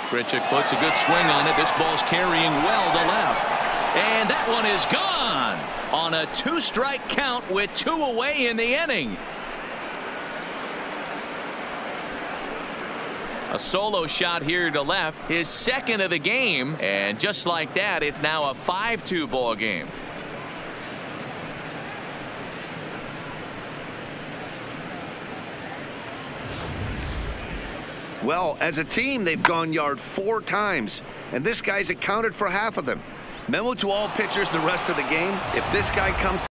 Grichuk puts a good swing on it. This ball's carrying well to left. And that one is gone on a 2-strike count with 2 away in the inning. A solo shot here to left, his second of the game, and just like that, it's now a 5-2 ball game. Well, as a team, they've gone yard 4 times, and this guy's accounted for half of them. Memo to all pitchers the rest of the game: if this guy comes